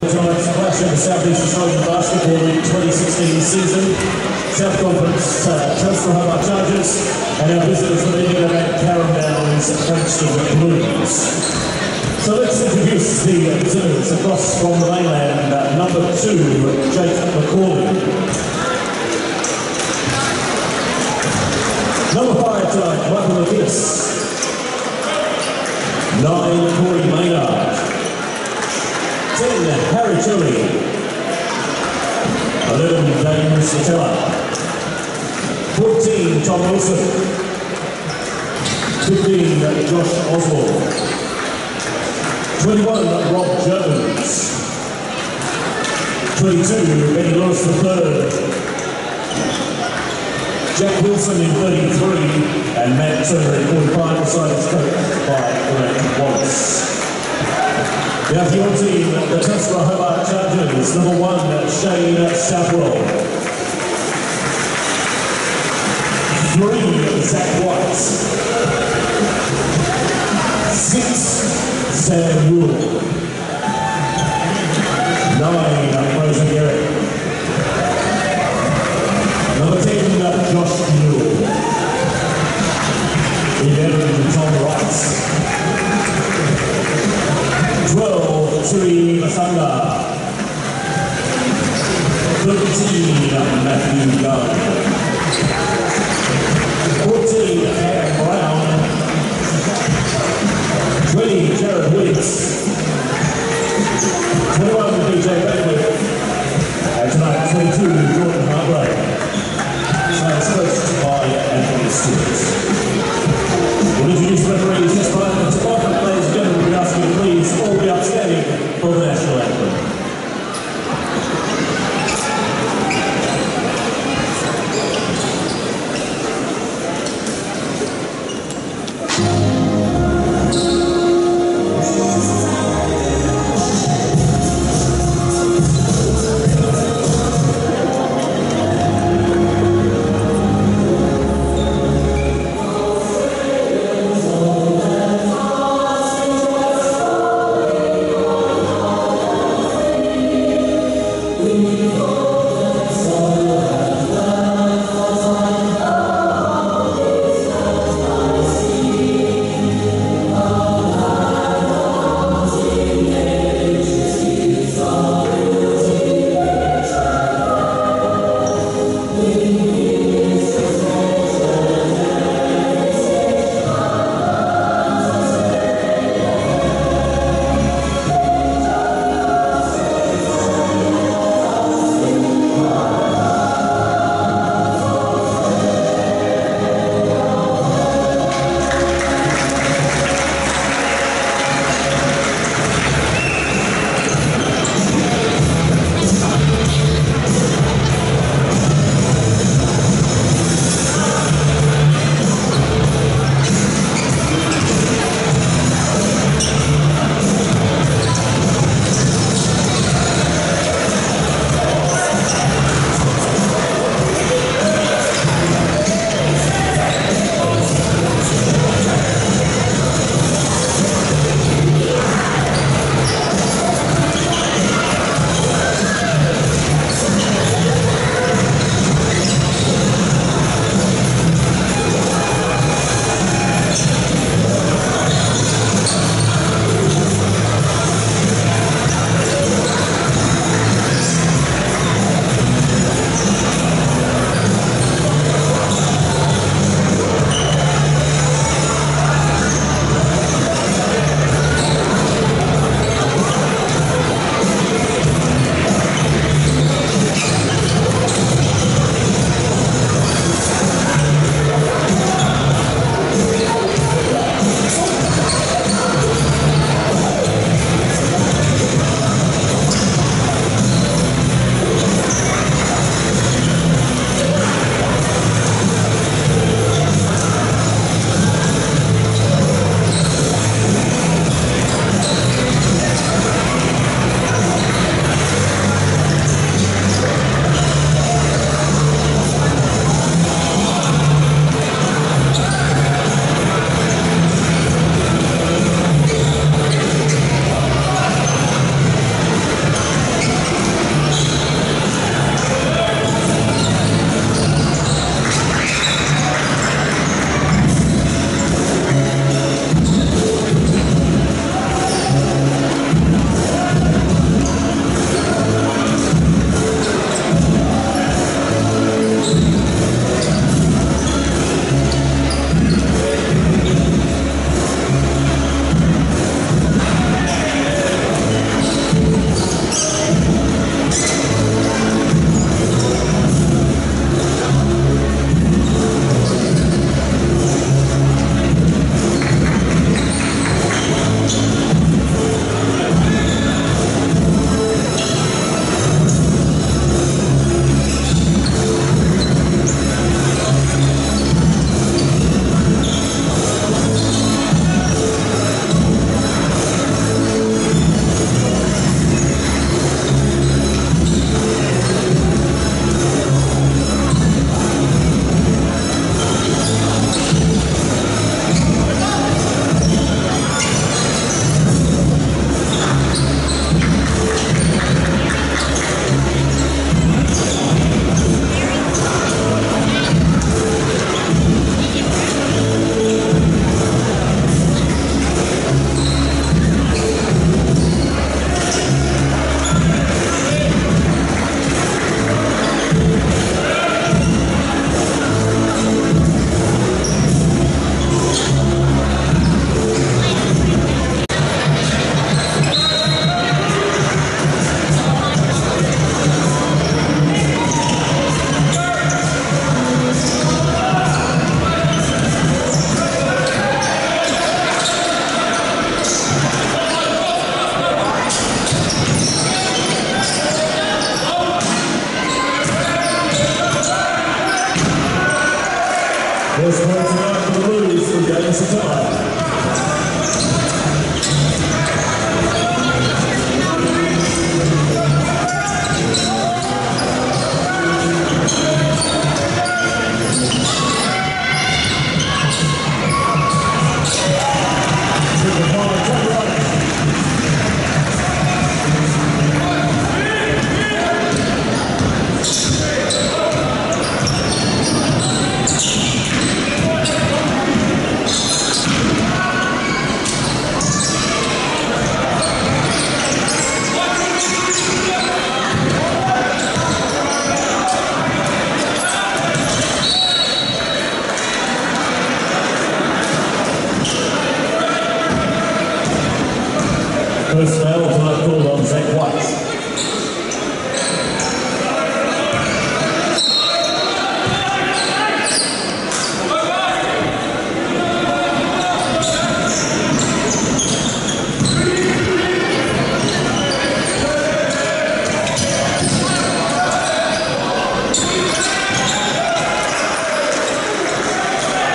Tonight's clash of the South East Australian Basketball League 2016 season. South Conference transfer Hobart Chargers and our visitors from England at Carramdown's Frankston Blues. So let's introduce the visitors across from the mainland. Number 2, Jake McCauley. Number 5 tonight, Michael McInnes. 9, Corey Maynard. 10, Harry Chili. 11, Dane Satella. 14, Tom Wilson. 15, Josh Oswald. 21, Rob Jones. 22, Benny Lewis III. Jack Wilson in 33, and Matt Turner in 45, beside his coach by Grant Wallace. Now for your team, the transfer Hobart Chargers, number 1, Shane Southwell. 3, Zach White. 6, Sam Newell. 9, Rosa Garrett. Number 10, Josh Newell. 11, Tom Wright. 12, Tui Masanga. 13, Matthew Gunn. 14, Cam Brown. 20, Jared Wicks. 21, DJ Beckwith. And tonight, 22, Jordan Hargrave. Tonight's coached by Anthony Stewart. We'll introduce referees this time to offer players and gentlemen. We ask you to please all be upstanding for the national anthem.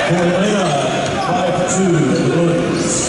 5-2 the Blues.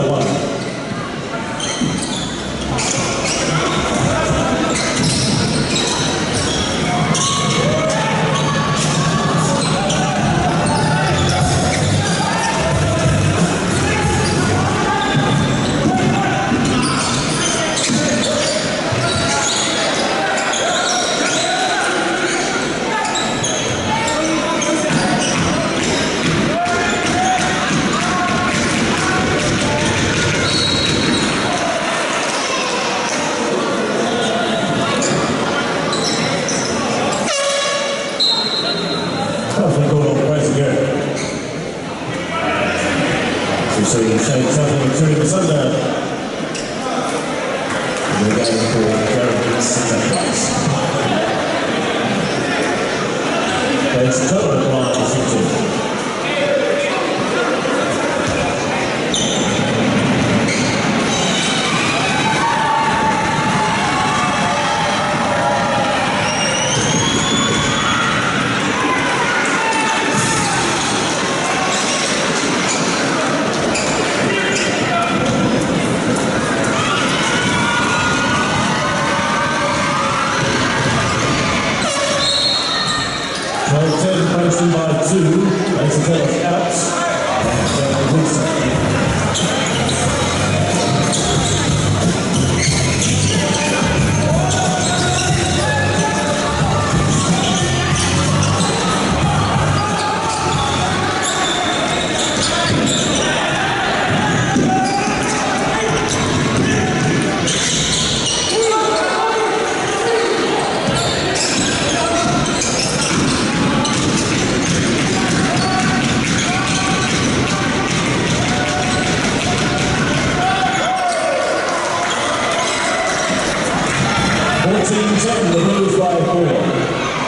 1. It's total line 16. Frankston by 2, makes a take out, and Wilson. The Blues by 4.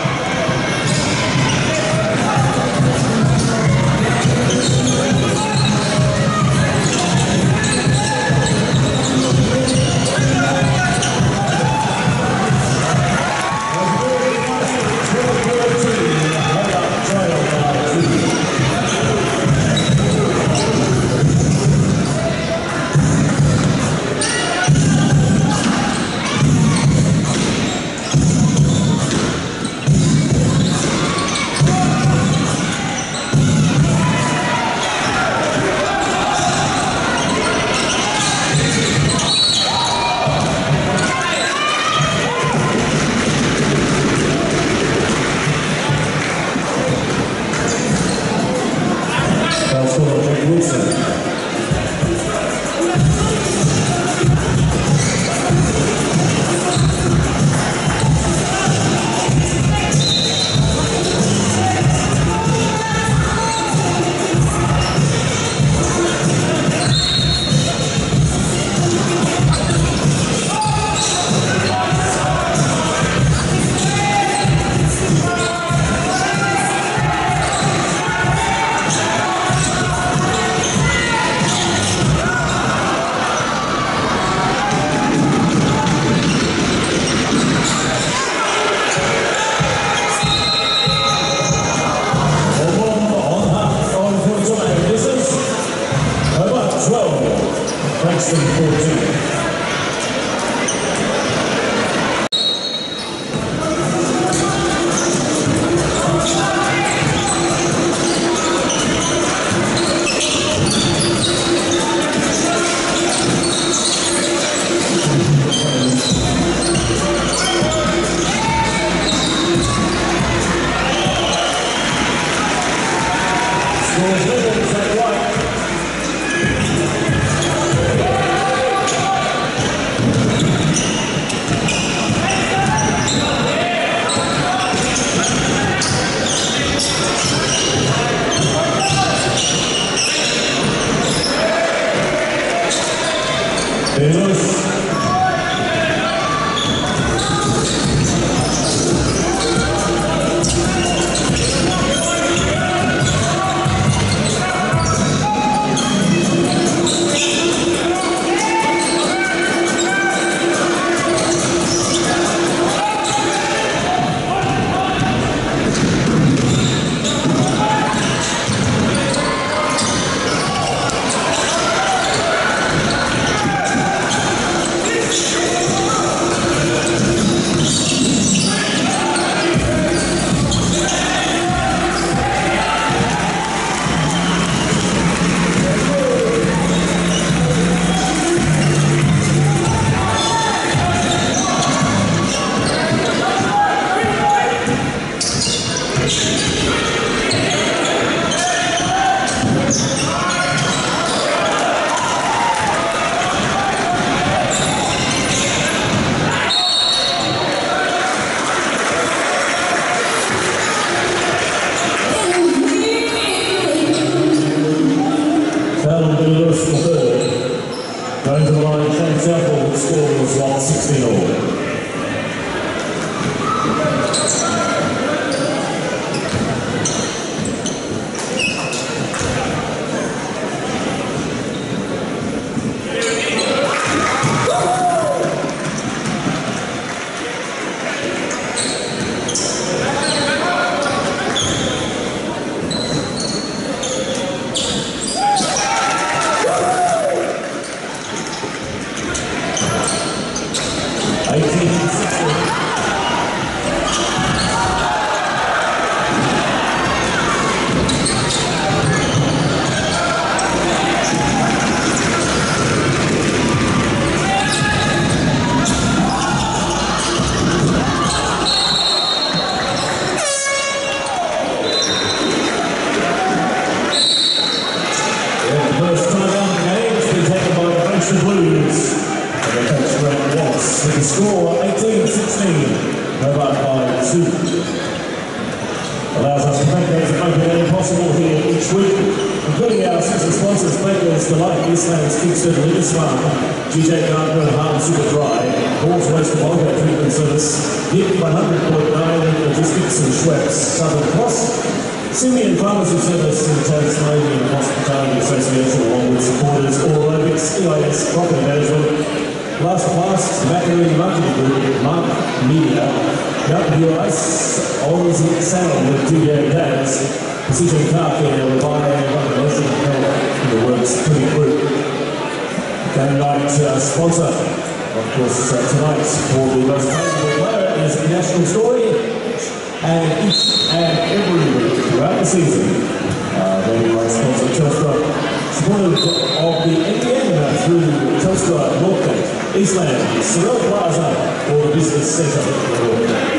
Frankston 14. overall score was 16 all. With the score 18-16, Hobart by 2. Allows us to make those open game possible here each week, including our sister sponsors, Bakers Delight, Eastlands, Kingston, Lindisfarne, GJ Gardner, Hard Super Dry, Halls West Volga Treatment Service, Nick 100.9, Logistics and Schweppes, Southern Cross, Simeon Pharmacy Service in Tasmanian Hospitality Association, along with supporters, All Olympics, EIS, Property Management, Last Macaroni Marketing Group, Mark Media, WIS, Aussie Sound with Studio Dads, Precision Car Care, Revive, Motion Health, the Works Pretty Group. Game night sponsor, of course, tonight for the most valuable player is the National Story, and each and every week throughout the season, they might sponsor Telstra. Supportive of the NBN through Telstra Northgate, Eastland, Sorrel Plaza, or the Business Centre.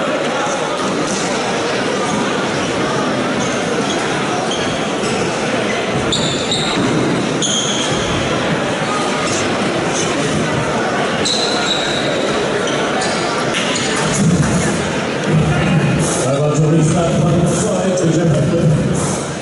About to restart on the side to Jeff.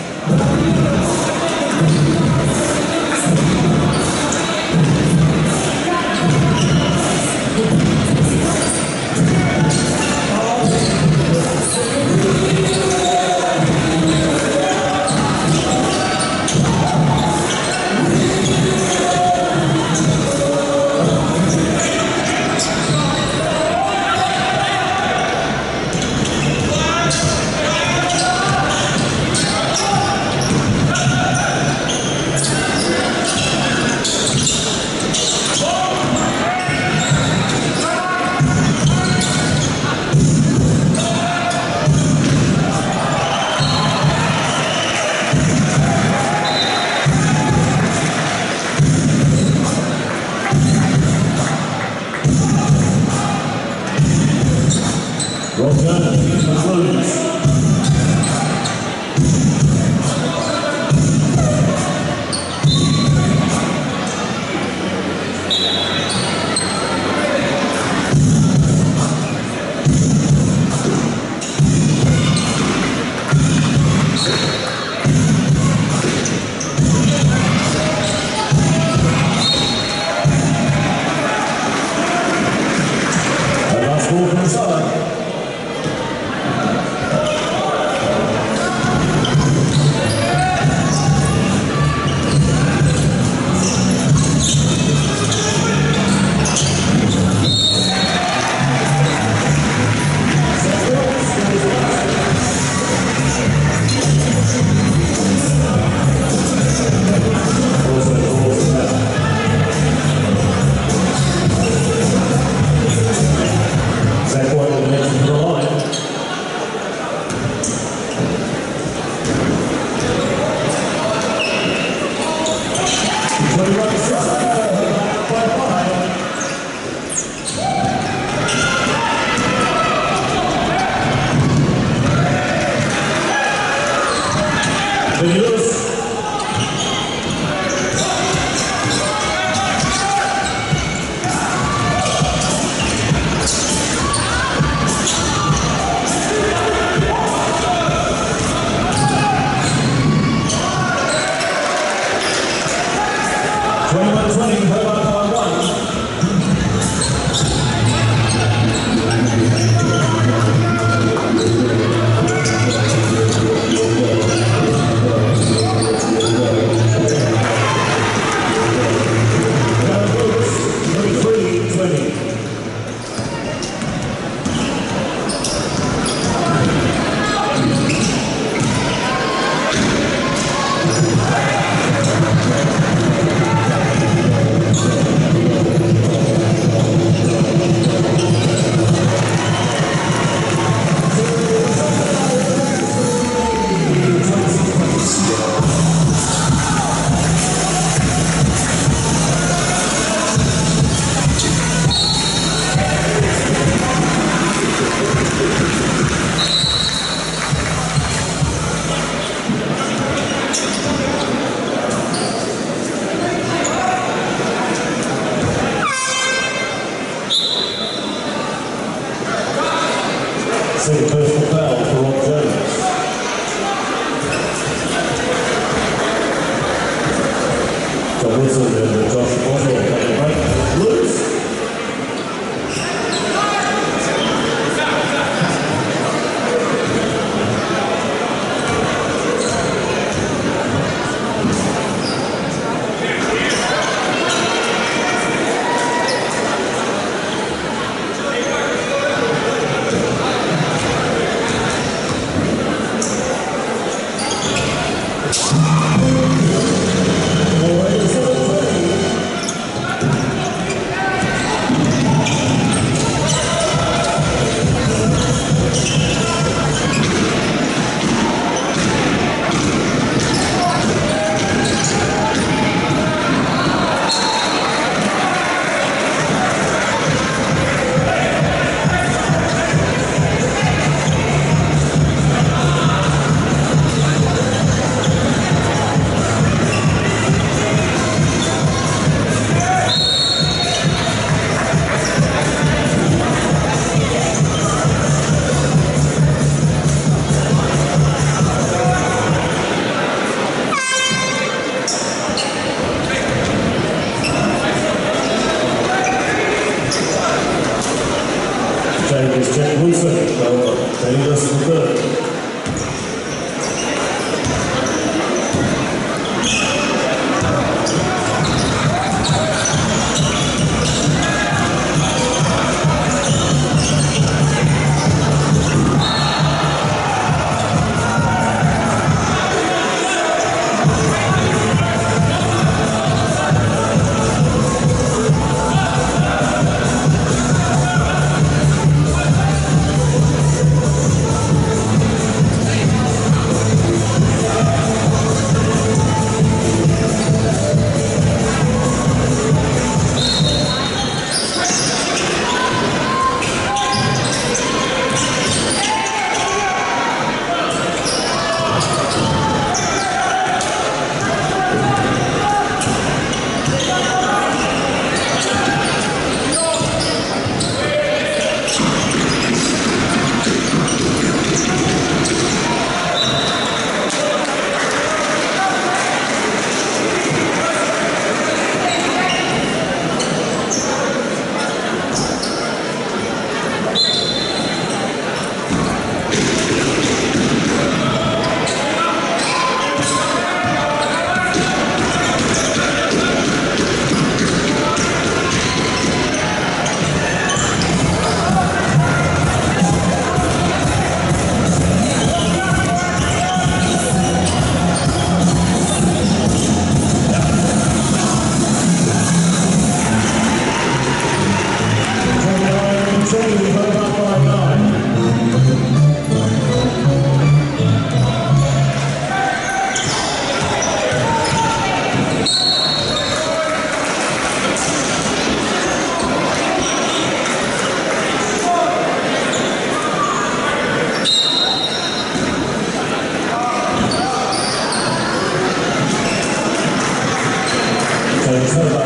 Well done, concludes. Last ball from the side. Hobart by 1.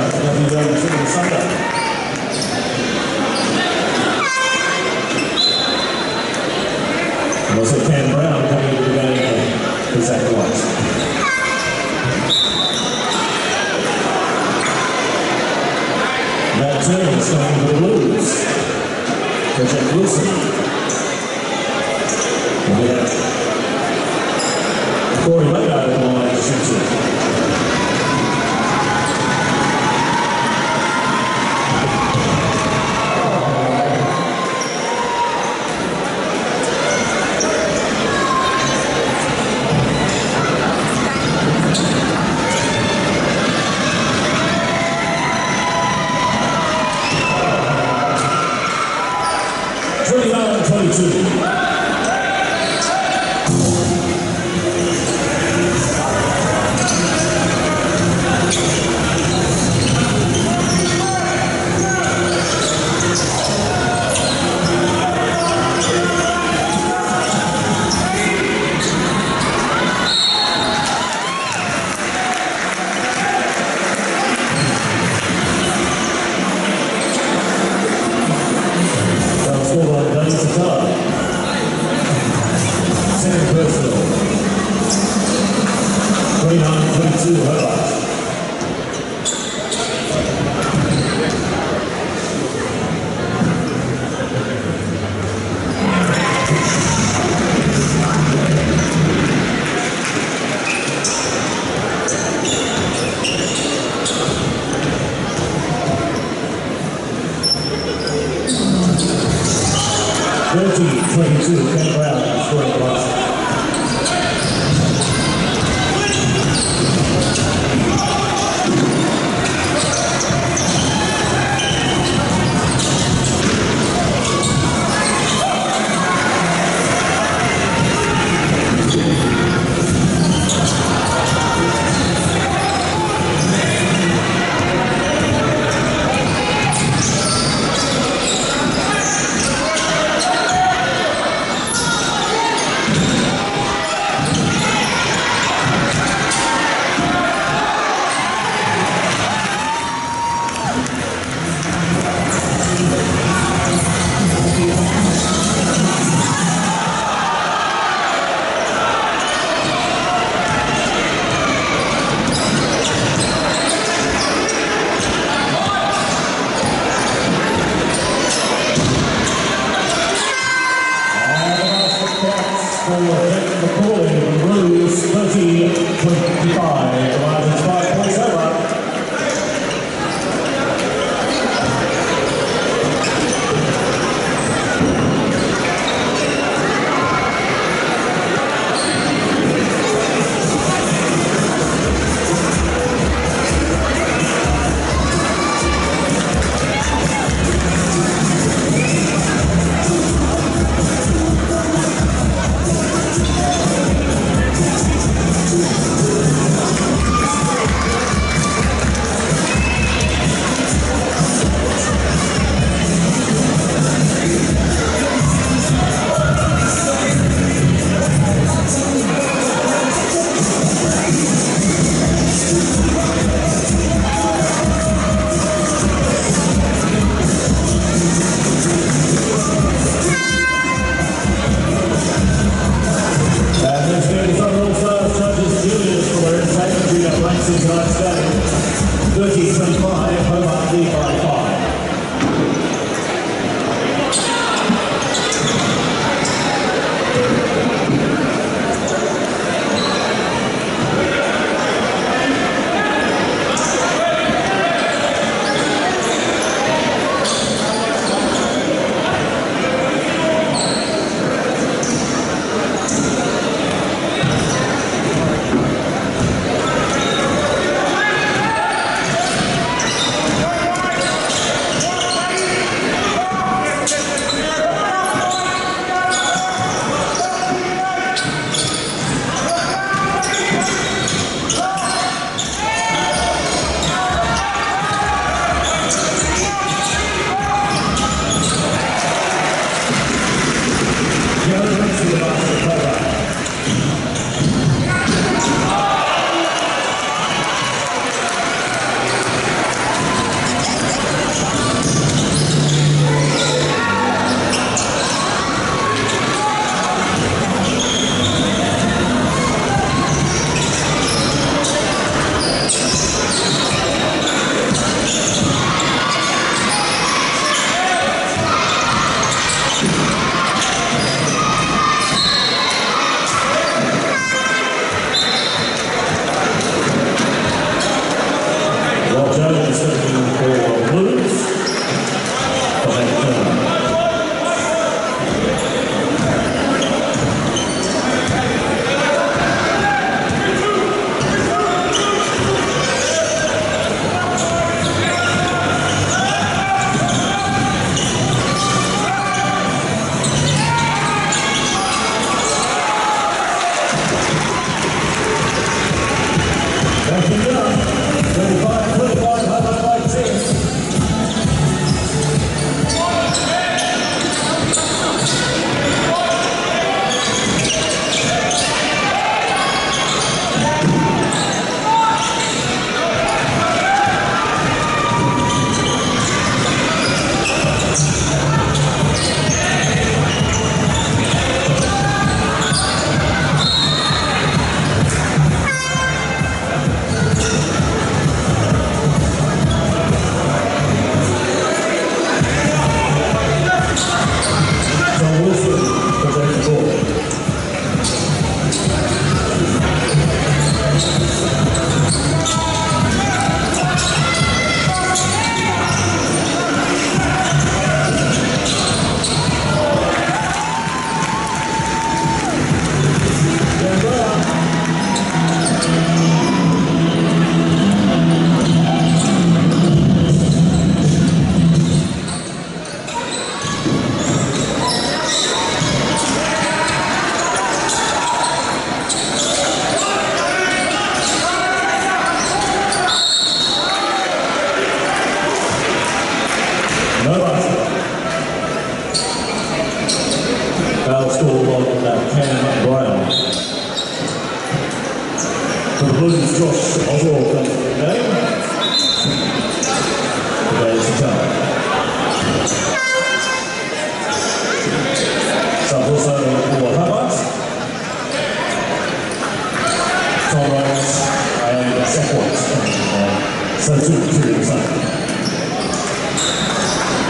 Lovely round on Sunday. And also Cam Brown coming into the game for Zach White. Matt Turner starting for the Blues for Jack Wilson. And we have Corey Maynard in the line to shoot it. Second personal. 29-22 Hobart. Ken Brown scoring the last.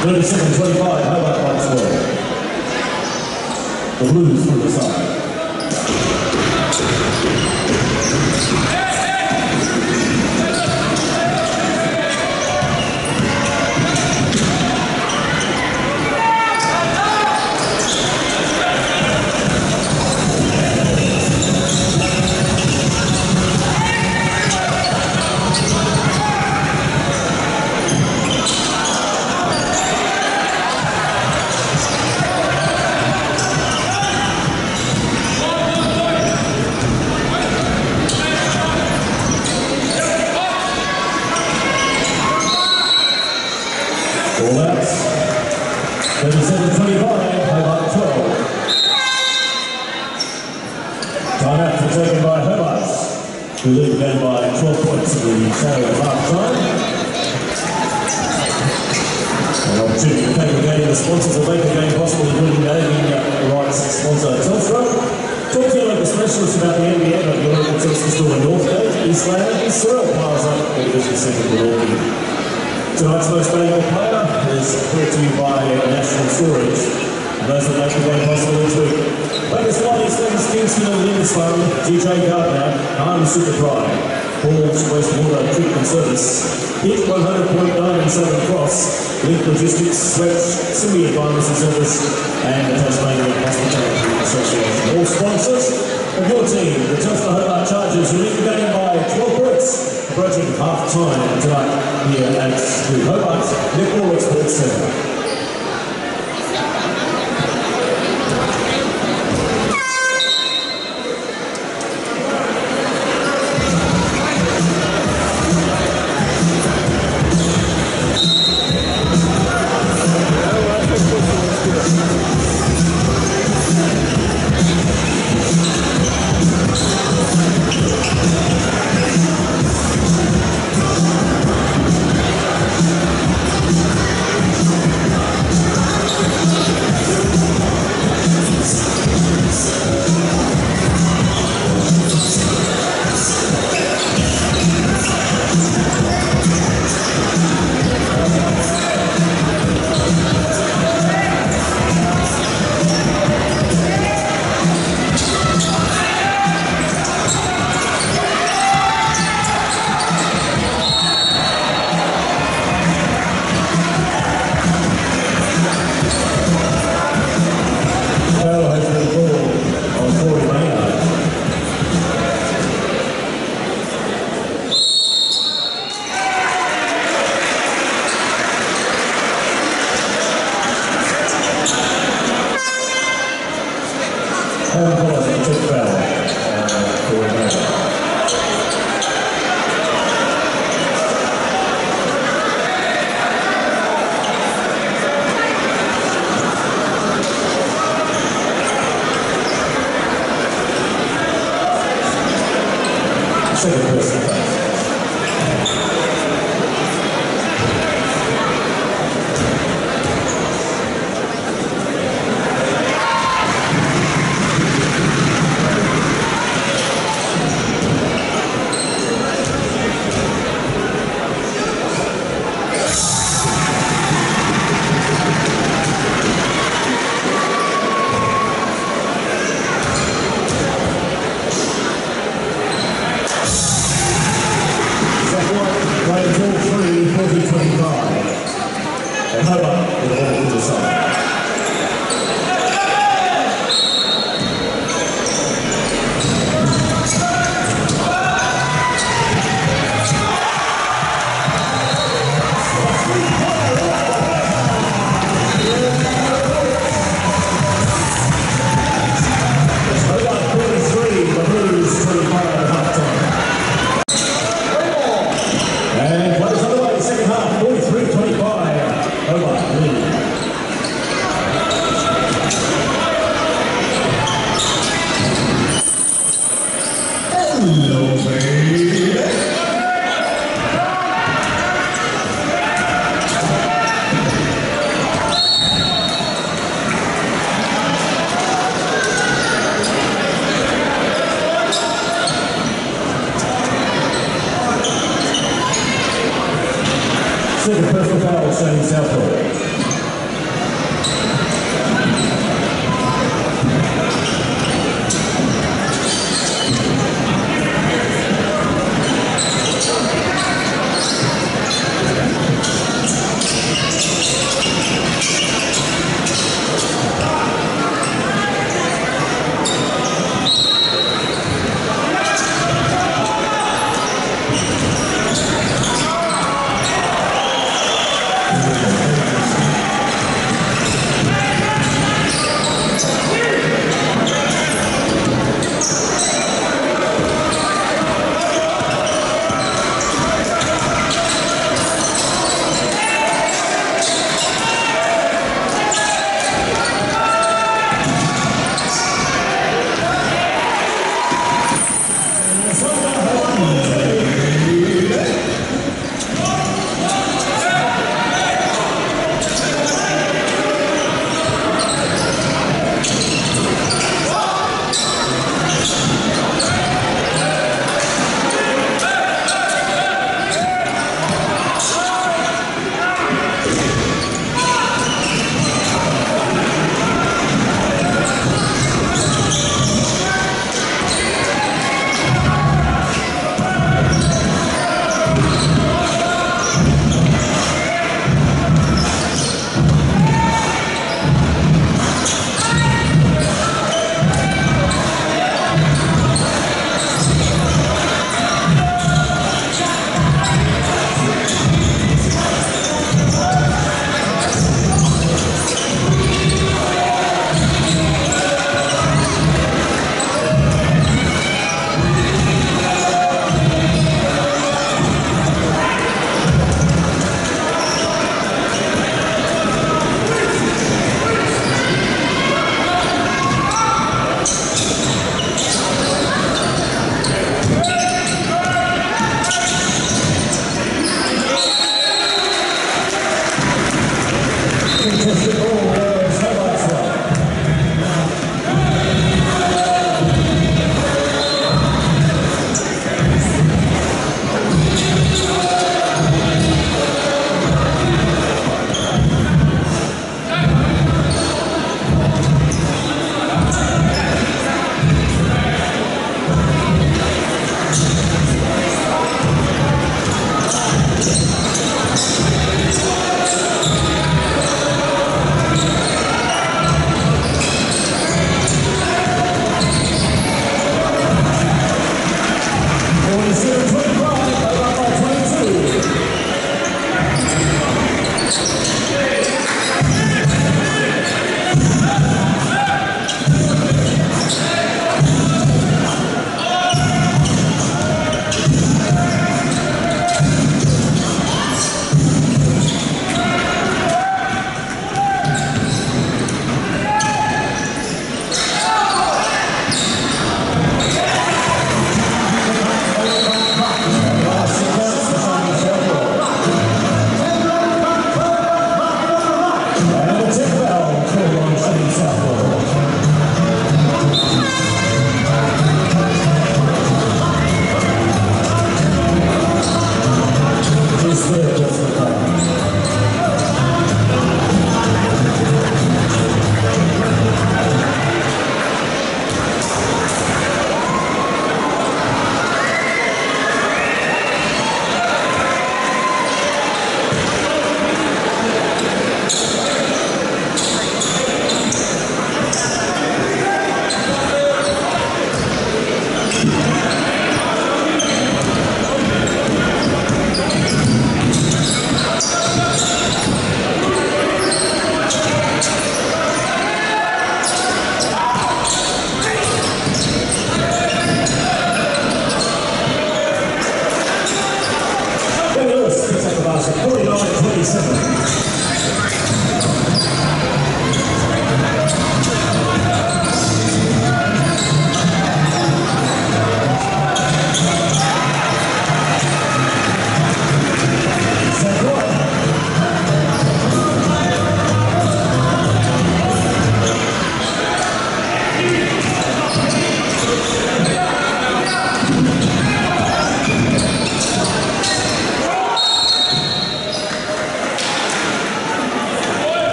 37-25, Hobart by 12. The Blues from the side. All out. 37-25, Hobart 12. Time out taken by Hobart, who lead the game by 12 points in the shadow of half time. An opportunity to take the game. The sponsors will make the game possible, including naming rights sponsor Telstra. Talk to you like the specialists about the NBA, but your local Telstra store in Northgate, East Lane, and Surrey Plaza, or Division 7 Milwaukee. Tonight's most valuable player is brought to you by National Storage. Those that make the game possible each week. Latest flight extends Kingston and Linus Fund, DJ Gardner, Arm Super Pride, Paul's Wastewater Treatment Service, Hit 100.97 Cross, Link Logistics, Stretch, Simian Pharmacy Service, and the Tasmanian Hospitality Association. All sponsors of your team, the Telstra Hobart Chargers, who lead the game by 12 points. Approaching half time tonight here at the Hobart Netball Sports Centre. Second person. And Hobart with all to the side. Hobart 43, the Blues 25 at halftime. And plays underway, second half, 43-25. Hobart lead. Hello, baby. Second personal foul, Shane Southwell.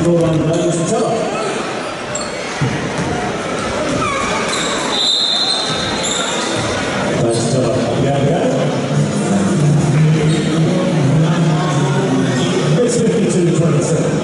Well done, ladies and gentlemen. Ladies and gentlemen, it's 52-27.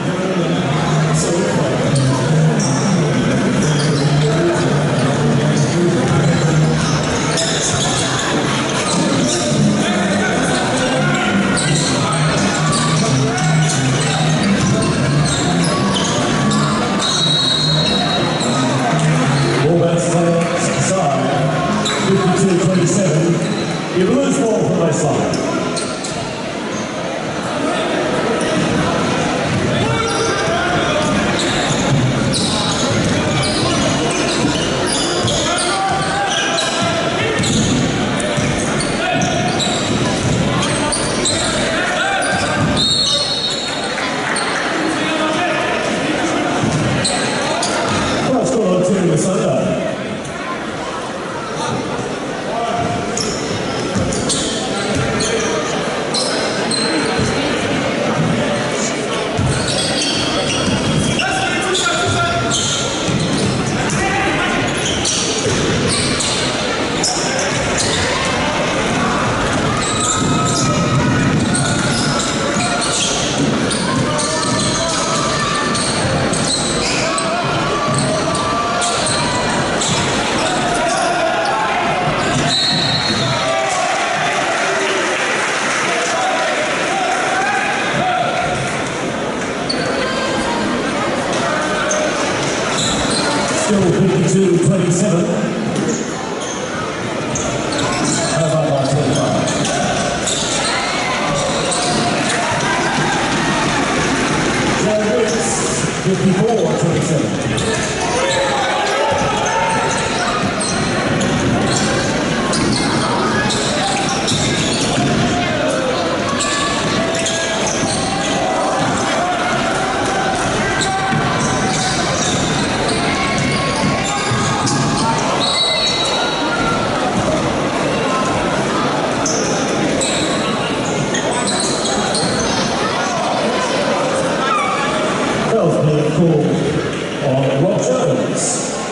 You lose ball from my side. Well, it's gone on to the Sunday. Still 52-27. Hobart by 25. Joe Wicks, 54-27. Call on Rob Jones.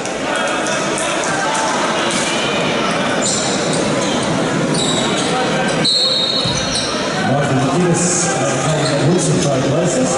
Michael McGuinness and Wilson trade places.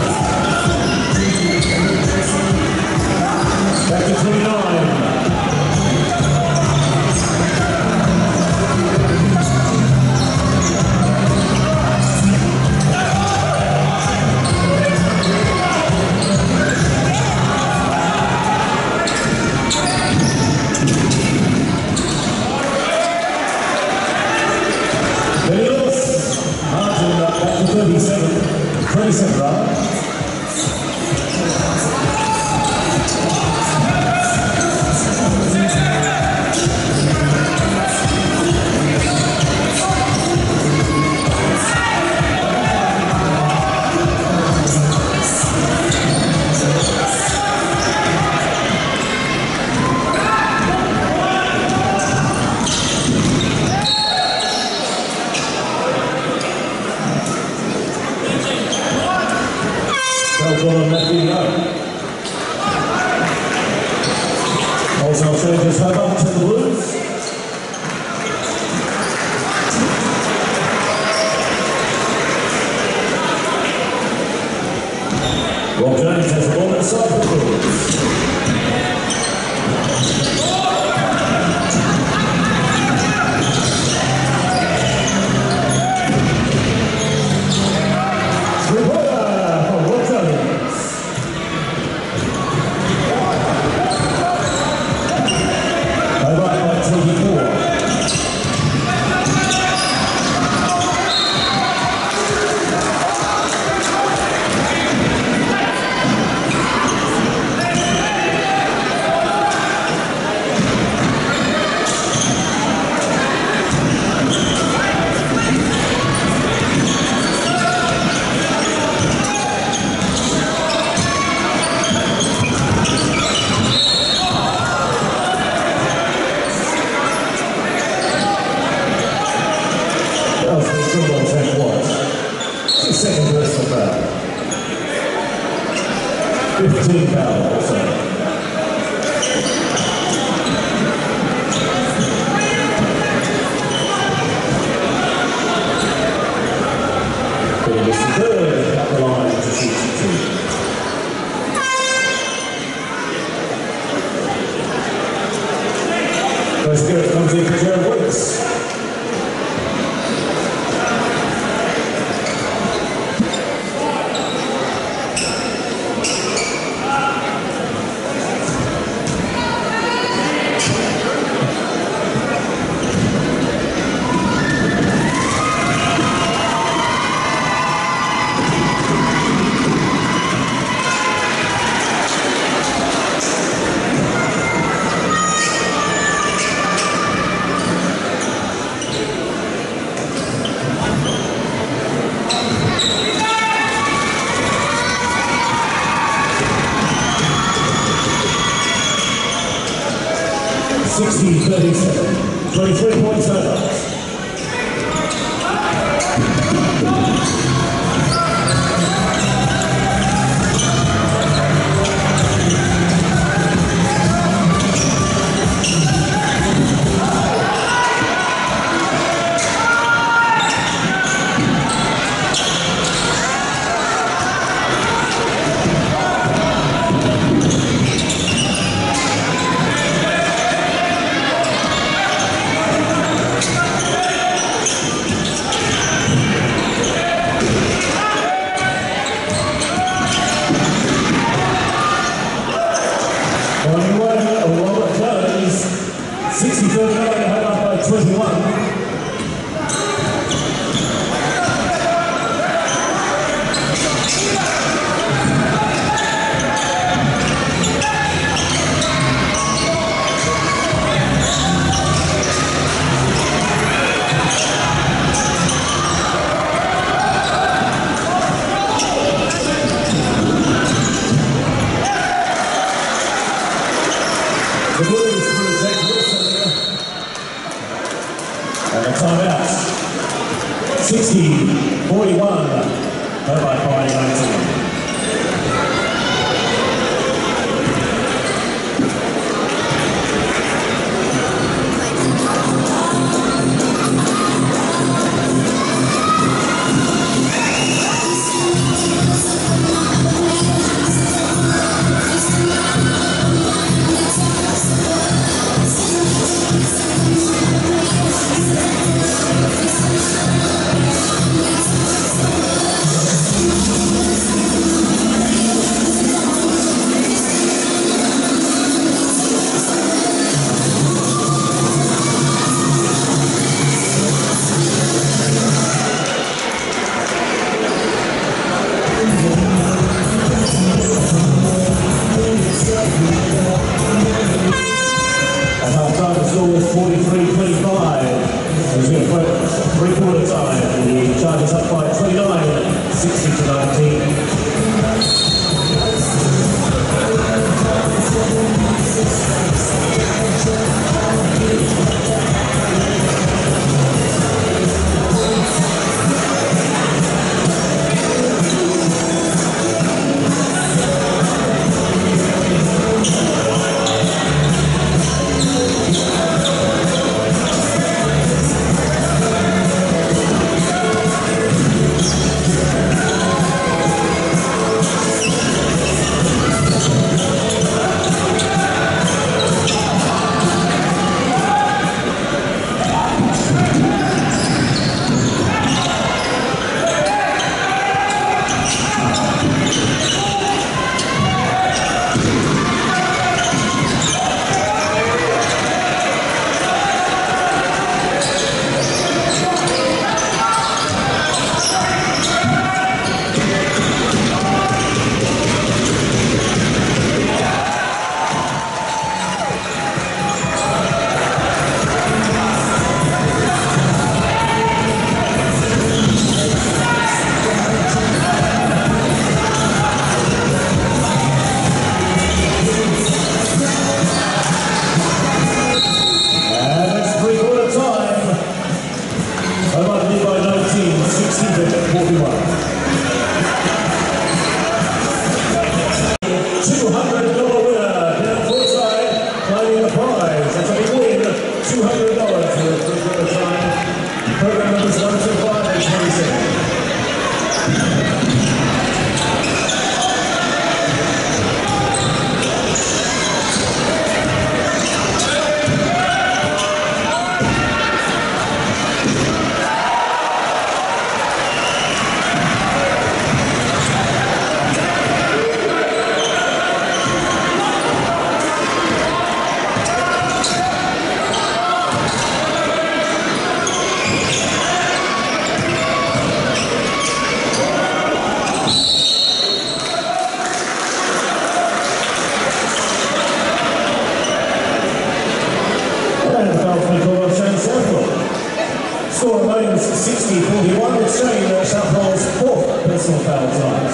Back to 29. is Hobart to the Blues. Rob James has the ball inside the Blues. Second personal foul. 15 foul also. It is the third at the line to shoot 2. First good comes in for Jared Wicks. (60-37), 23 points over. penalty call on Shane Southwell. Score remains 60-41, with Shane Southwell's fourth personal foul tonight.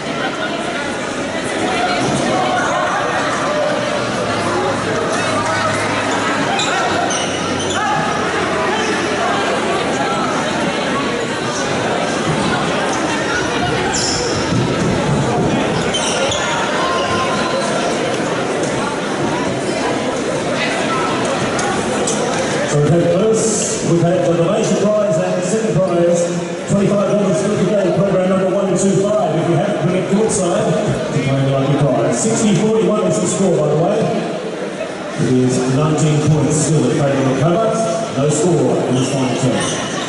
We've had the donation prize and the second prize, $25 for the day, program number 125. If you haven't been at courtside, to claim the lucky prize. 60-41 is the score, by the way. It is 19 points still in favour of Hobart. No score in this final term.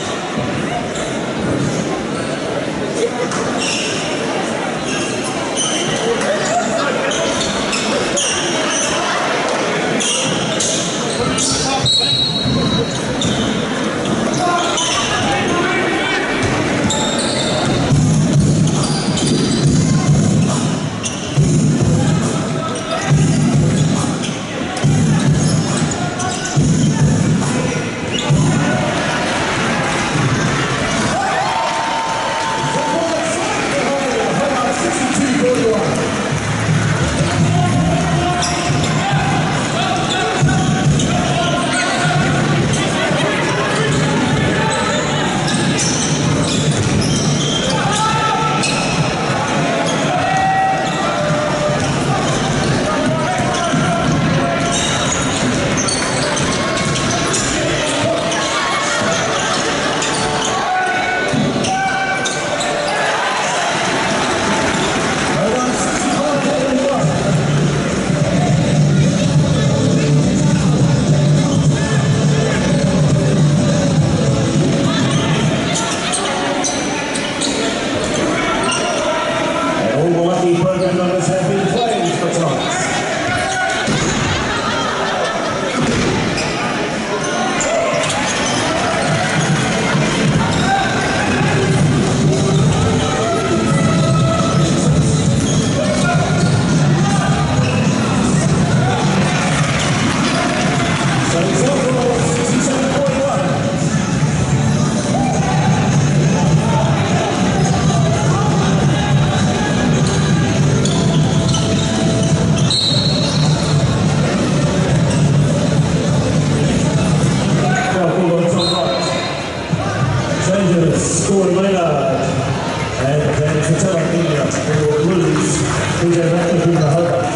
Scoring Maynard and then Fatella India for Blues, who get back to the Hobart.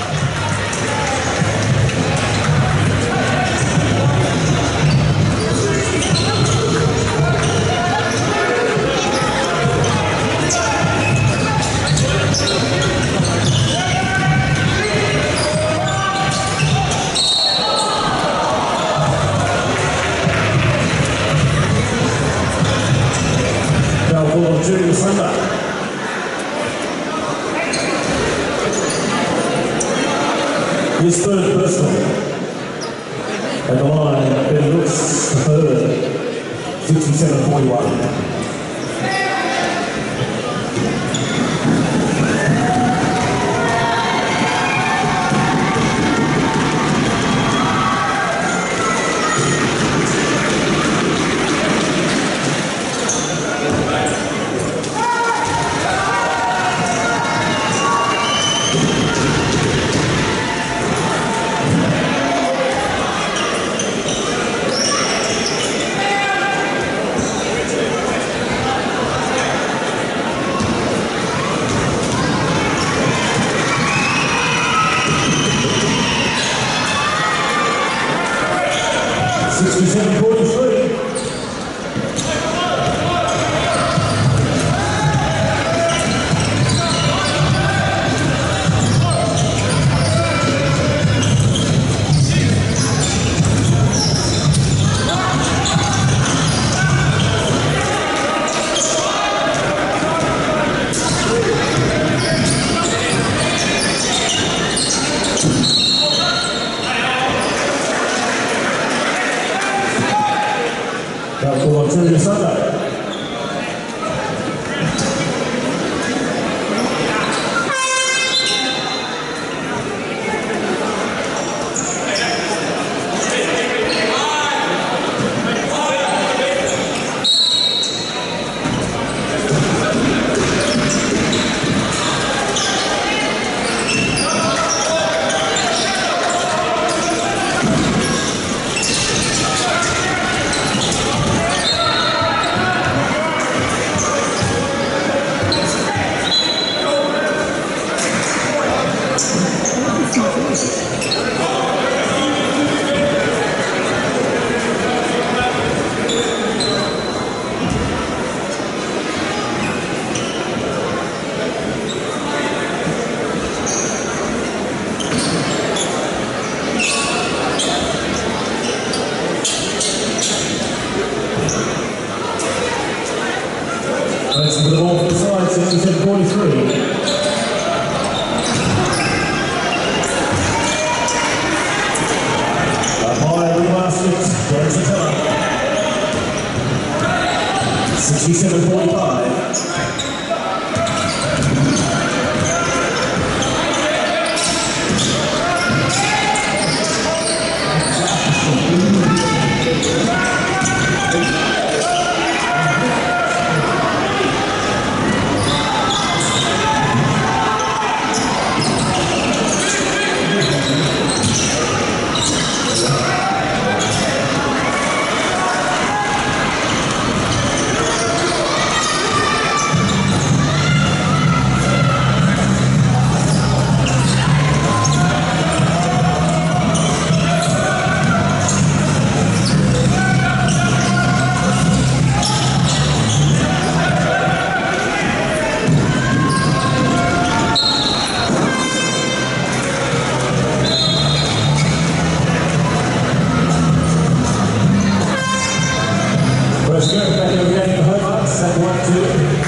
During the Sunday. His third personal. At the line, Ben Looks, the third, 67-41. During Sunday. That's the ball for the side, 67-43. High with the basket, there's the teller. 67-45. Let's go back over again for Hobart, set 1-2.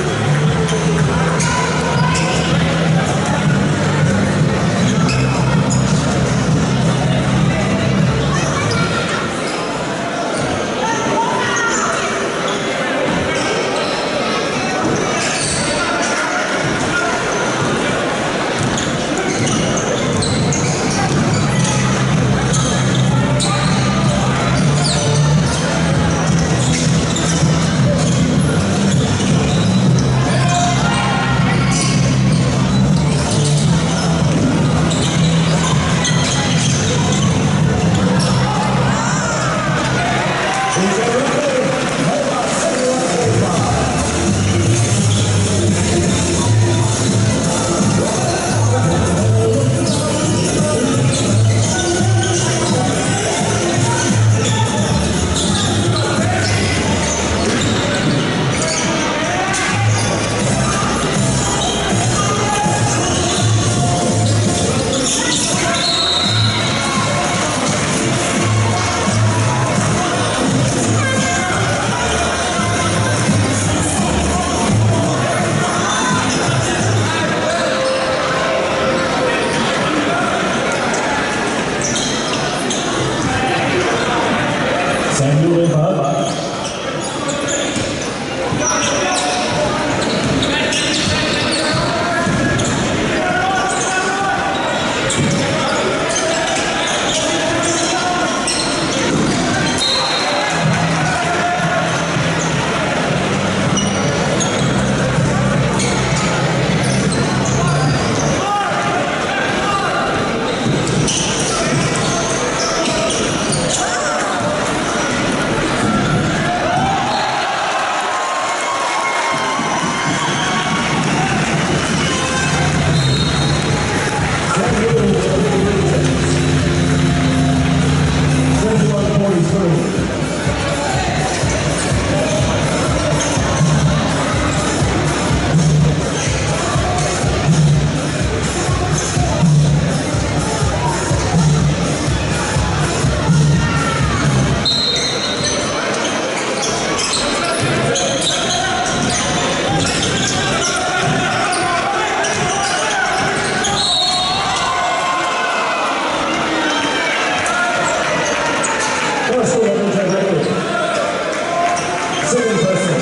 Second personal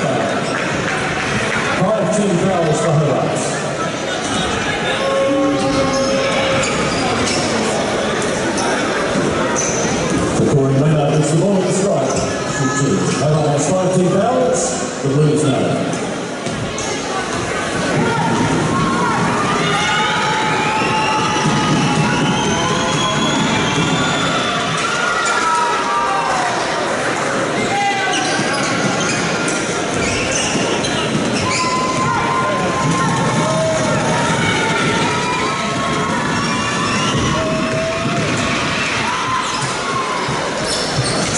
foul. 5 team fouls for Hobart. According to Maynard, it's the ball at the strike. Hobart has 5 team fouls, the Blues no.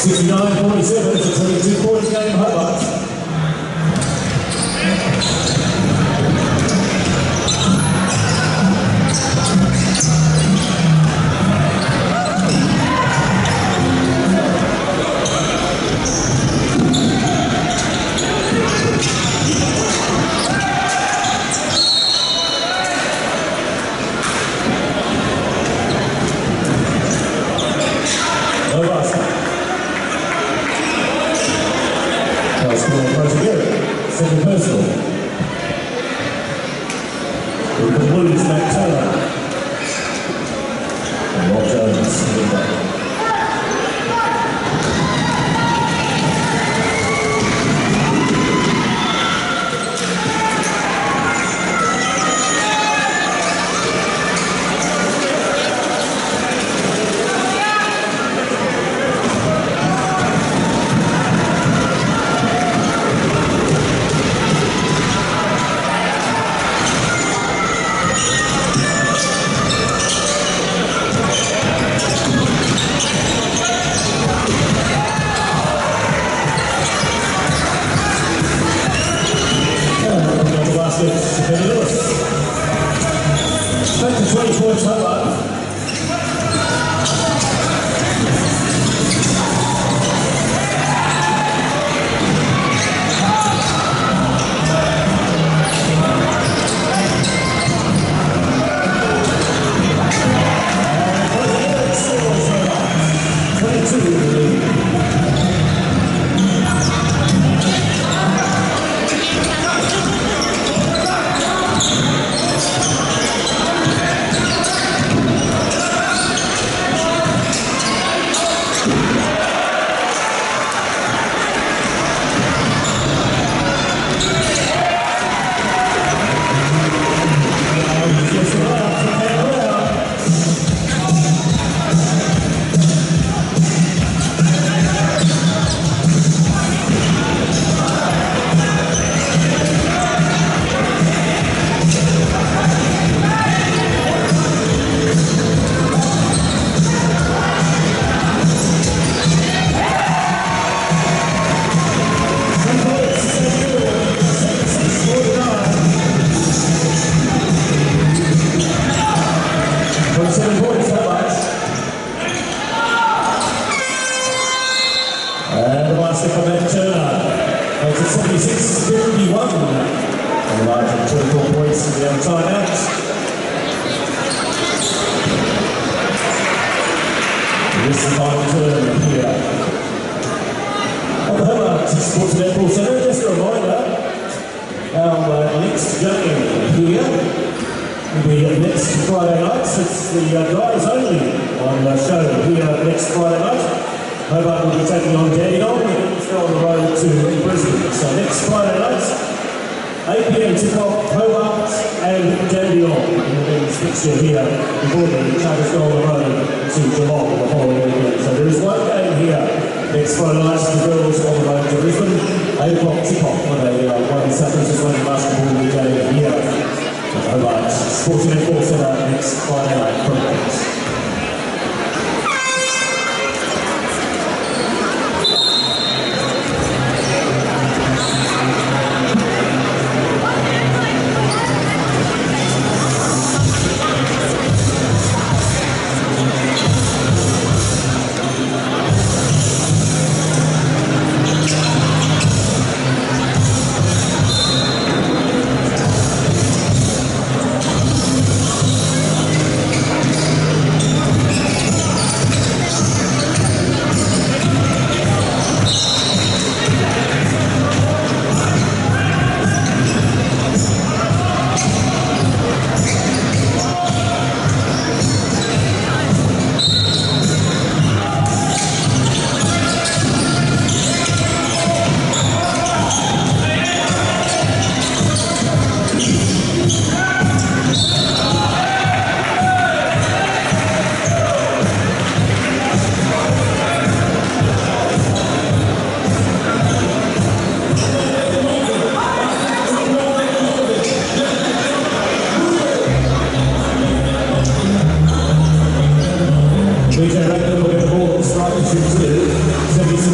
69-47, it's a 22-point game, Hobart. Second personal. With the Blues, Matt Taylor. And Rob Jones. Back to 20 points, Hobart. And the basket from Matt Turner makes it 76-51. And the margin of 24 points in the timeout. This is the final turn here. On the Hobart Sports Netball Centre, just a reminder, our next game here will be next Friday night. It's the guys only on the show here next Friday night. Hobart will be taking on Dandenong and still on the road to Brisbane. So next Friday night, 8 p.m. tip-off, Hobart and Dandenong in the men's fixture here before the Chargers go on the road to Geelong the following weekend. So there is one game here next Friday night, the girls on the road to Brisbane, 8 o'clock tip-off on a one South East Running basketball game here at Hobart Sports Netball Centre next Friday night from Hobart. We can look at the ball, strike to 2, 76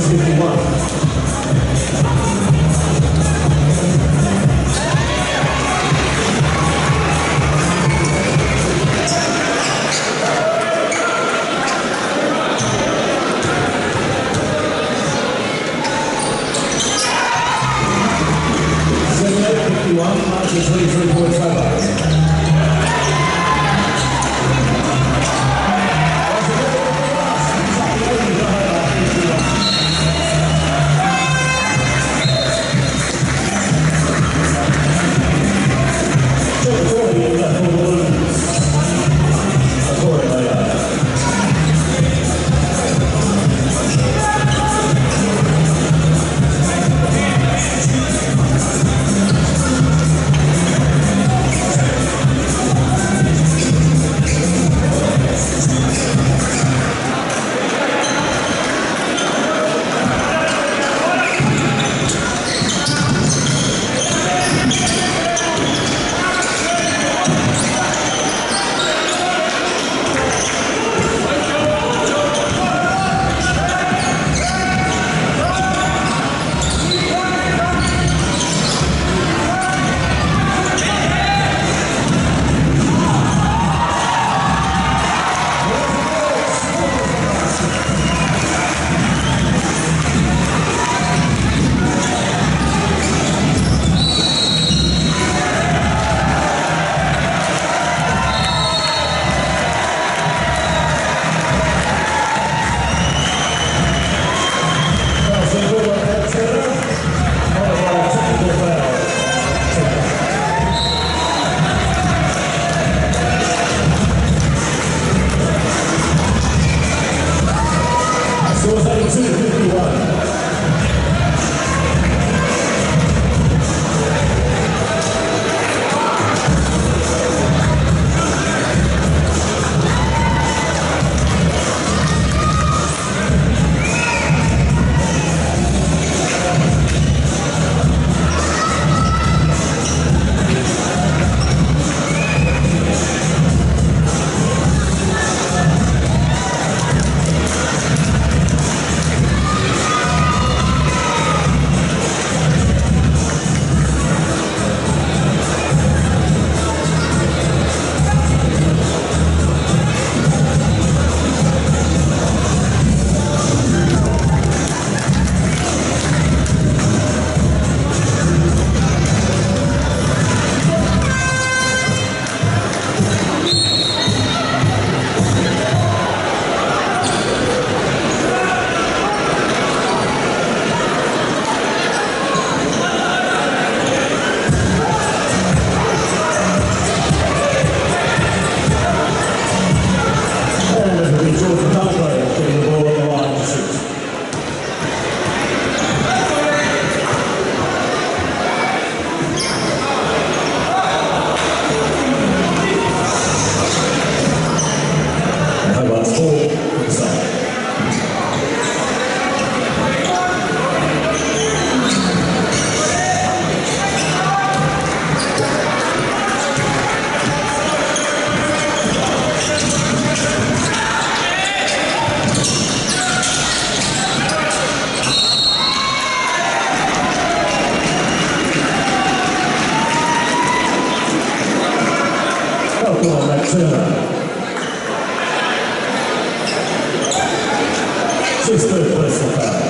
his third personal foul.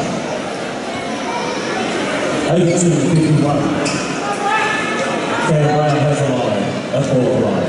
82-51. Cam Brown has a line, a ball line.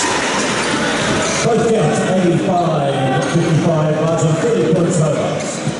Both counts, 85-55, margin 30 points Hobart.